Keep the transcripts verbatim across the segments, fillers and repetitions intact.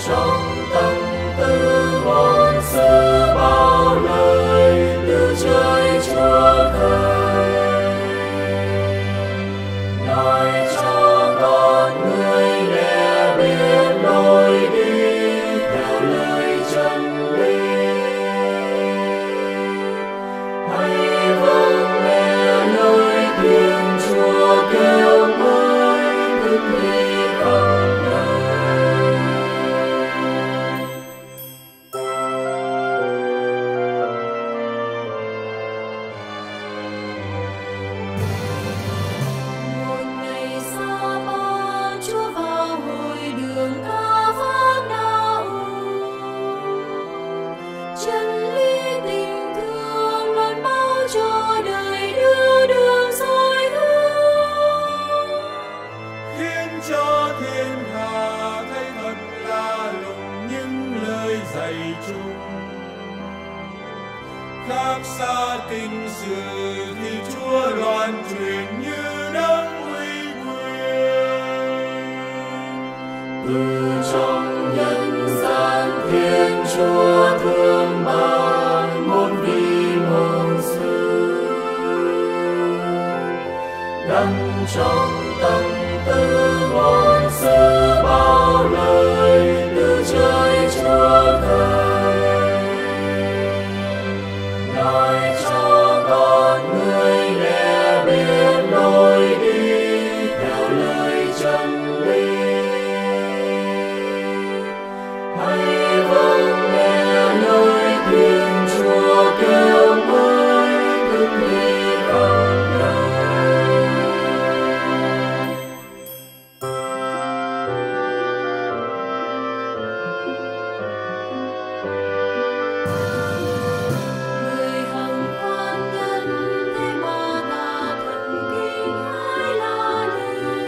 trong tâm tư ngôn sứ bao lời từ trời Chúa Thầy, nói cho con người nghe biết lối đi theo lời chân lý. Hãy vâng nghe lời Thiên Chúa kêu mới thức đi khắp nơi. Một ngày xa ba, Chúa vào hội đường ca phán đạo. Chân lý tình thương loan báo cho đời, đưa đường soi hướng. Khiến cho thiên hạ thấy thật lạ lùng những lời dạy chung. Khác xa kinh sử thì Chúa loan truyền như đấng uy quyền. Từ trong nhân gian Thiên Chúa thương ban một vị ngôn sứ, gắn trong tâm tư ngôn sứ bao lời từ trời Chúa Thầy, nói cho con người nghe biết lối đi theo lời chân lý. Hãy vâng nghe lời Thiên Chúa kêu mới thức đi khắp nơi. Người hằng khoan nhân thế mà ta thần kinh hãy la lên.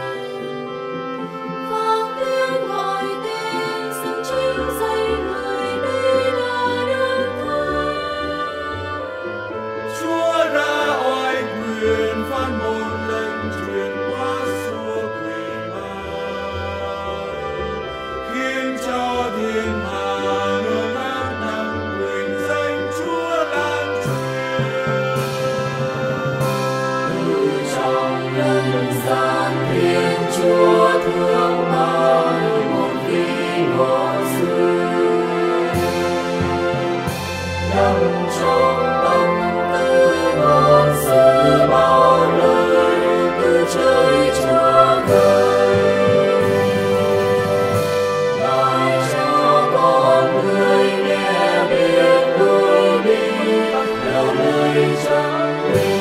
Vang tiếng gọi tên xưng chính danh người đây là Đức Thánh. Chúa ra oai quyền phán một lệnh truyền qua xua quỷ ma, khiến cho thiên hạ ngơ ngác nặng quyền danh Chúa lan truyền. Từ trong nhân gian Thiên Chúa thương ban một vị ngôn sứ, gắn trong tâm tư ngôn sứ bao lời từ trời Chúa Thầy, nói cho con người nghe biết lối đi theo lời chân lý.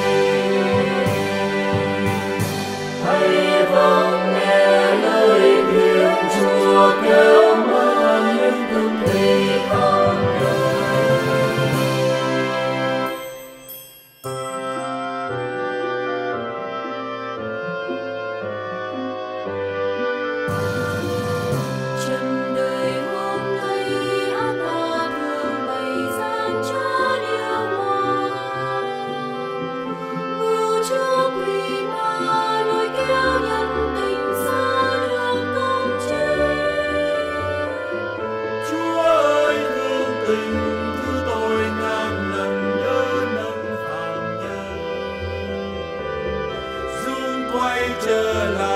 Hãy vâng nghe lời Thiên Chúa kêu mới thức đi khắp nơi. Trần đời hôm nay ác ta thường bày gian trá điều hòa. Mưu trước quỷ ma lôi kéo nhân tình xa đường công chính. Chúa ơi thương tình thứ tôi ngàn lần nhớ nâng phàm nhân, dương quay trở lại